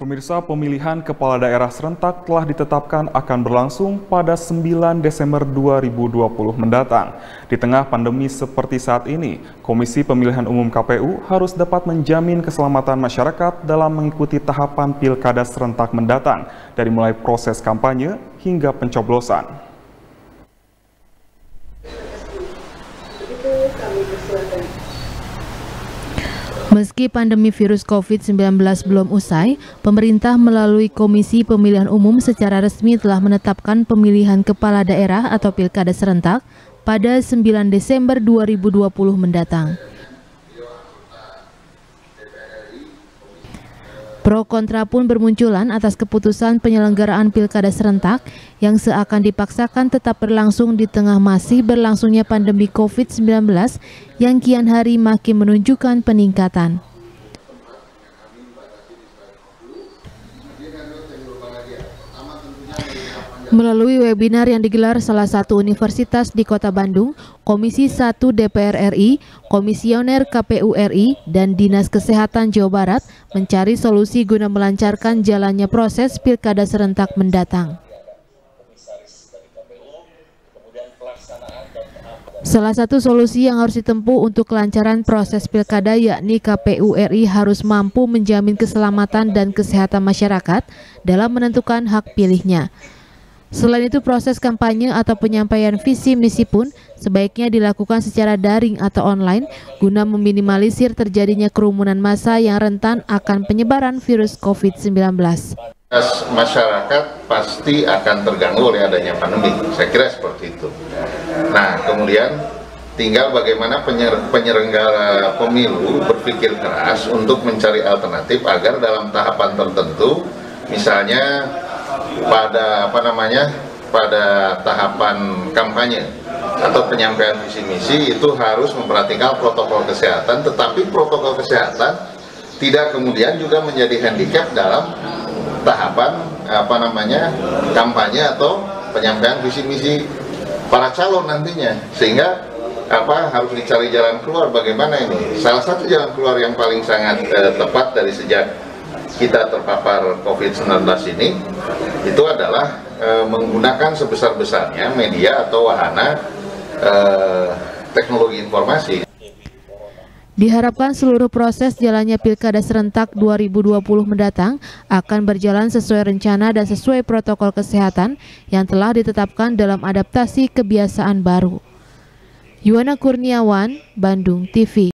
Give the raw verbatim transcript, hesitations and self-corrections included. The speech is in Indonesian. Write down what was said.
Pemirsa, pemilihan kepala daerah serentak telah ditetapkan akan berlangsung pada sembilan Desember dua ribu dua puluh mendatang. Di tengah pandemi seperti saat ini, Komisi Pemilihan Umum K P U harus dapat menjamin keselamatan masyarakat dalam mengikuti tahapan pilkada serentak mendatang, dari mulai proses kampanye hingga pencoblosan. Meski pandemi virus COVID sembilan belas belum usai, pemerintah melalui Komisi Pemilihan Umum secara resmi telah menetapkan pemilihan kepala daerah atau pilkada serentak pada sembilan Desember dua ribu dua puluh mendatang. Pro kontra pun bermunculan atas keputusan penyelenggaraan pilkada serentak yang seakan dipaksakan tetap berlangsung di tengah masih berlangsungnya pandemi COVID sembilan belas yang kian hari makin menunjukkan peningkatan. Melalui webinar yang digelar salah satu universitas di Kota Bandung, Komisi satu D P R R I, Komisioner K P U R I, dan Dinas Kesehatan Jawa Barat mencari solusi guna melancarkan jalannya proses pilkada serentak mendatang. Salah satu solusi yang harus ditempuh untuk kelancaran proses pilkada yakni K P U R I harus mampu menjamin keselamatan dan kesehatan masyarakat dalam menentukan hak pilihnya. Selain itu, proses kampanye atau penyampaian visi misi pun sebaiknya dilakukan secara daring atau online guna meminimalisir terjadinya kerumunan massa yang rentan akan penyebaran virus COVID sembilan belas. Masyarakat pasti akan terganggu oleh adanya pandemi, saya kira seperti itu. Nah, kemudian tinggal bagaimana penyelenggara pemilu berpikir keras untuk mencari alternatif agar dalam tahapan tertentu, misalnya pada apa namanya pada tahapan kampanye atau penyampaian visi misi itu harus memperhatikan protokol kesehatan, tetapi protokol kesehatan tidak kemudian juga menjadi handicap dalam tahapan apa namanya kampanye atau penyampaian visi misi para calon nantinya, sehingga apa harus dicari jalan keluar. Bagaimana ini? Salah satu jalan keluar yang paling sangat eh, tepat dari sejak kita terpapar COVID sembilan belas ini itu adalah e, menggunakan sebesar-besarnya media atau wahana e, teknologi informasi. Diharapkan seluruh proses jalannya pilkada serentak dua ribu dua puluh mendatang akan berjalan sesuai rencana dan sesuai protokol kesehatan yang telah ditetapkan dalam adaptasi kebiasaan baru. Yuwana Kurniawan, Bandung T V.